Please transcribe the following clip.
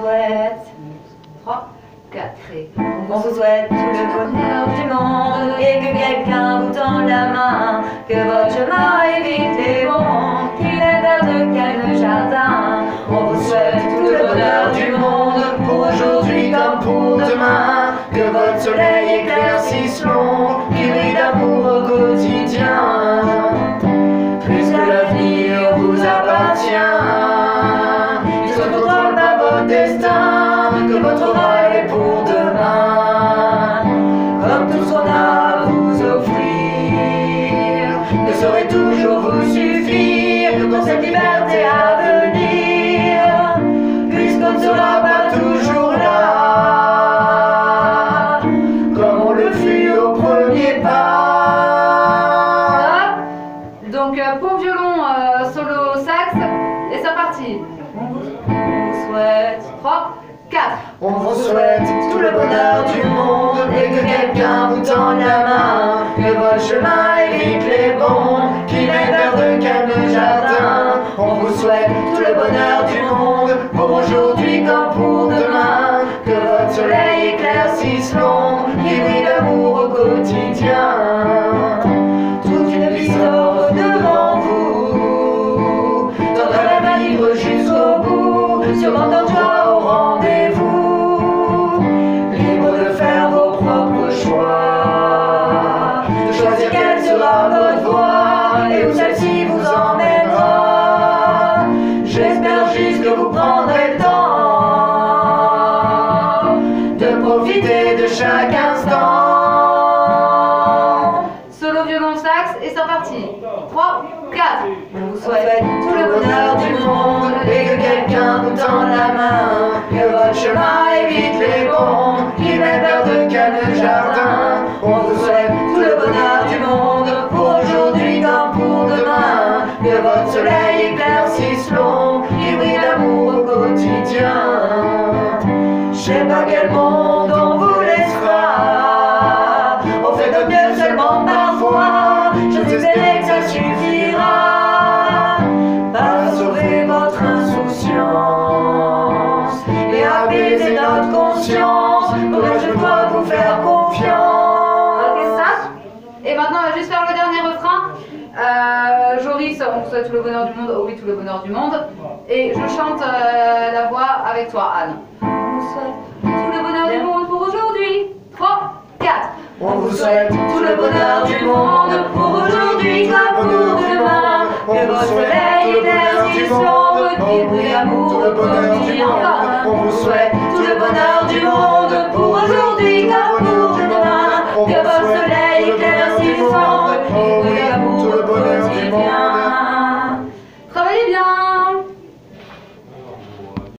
souhaite 3, 4 et on vous souhaite tout le bonheur du monde et que quelqu'un vous tende la main, que votre chemin évite les bons, qu'il est vers de calmes jardins. On vous souhaite tout le bonheur du monde pour aujourd'hui comme pour demain, que votre soleil éclaircisse l'ombre qui brille d'amour au quotidien. Plus que l'avenir vous appartient, il se contrôle par votre destin, que votre aura est pour demain. Comme tout ce qu'on a à vous offrir ne saurait toujours vous suffire dans cette liberté à venir, puisqu'on ne sera pas toujours là comme on le fut au premier pas. Donc pour violon, solo sax, et c'est parti. On vous souhaite 3, 4. On vous souhaite tout le bonheur du monde et que quelqu'un vous tende la main, que votre chemin évite les bons, qui mène vers de calmes jardins. On vous souhaite tout le bonheur du monde pour aujourd'hui comme pour demain, que votre soleil éclaircisse l'ombre qui brille d'amour au quotidien. Toute une vie s'offre devant vous, tendre la vivre jusqu'au bout, sûrement en joie au rendez-vous, libre de faire vos propres choix, de choisir quelle sera votre voie et où celle-ci vous emmènera. J'espère juste que vous prendrez le temps de profiter de chaque instant. Solo violon sax, et c'est parti. 3, 4. On vous souhaite tout le bonheur du monde et que quelqu'un vous tende la main, que votre chemin évite les bons, qui mènent vers de calmes jardins. On vous souhaite tout le bonheur du monde pour aujourd'hui comme pour demain, que votre soleil éclaircisse l'ombre qui brille d'amour au quotidien. Je sais pas quel monde on vous laissera, on fait de mieux seulement parfois, j'ose espérer que ça suffira, pas à sauver votre insouciance et apaiser notre conscience, pour que je dois vous faire confiance. Ok, ça. Et maintenant, on va juste faire le dernier refrain. Joris, on vous souhaite tout le bonheur du monde. Oh oui, tout le bonheur du monde. Et je chante la voix avec toi, Anne. On vous souhaite tout le bonheur du monde pour aujourd'hui. 3, 4. On vous souhaite tout le bonheur du monde pour aujourd'hui comme pour demain, que votre soleil éclaircisse l'ombre qui brille d'amour au quotidien. On vous souhaite tout le bonheur du monde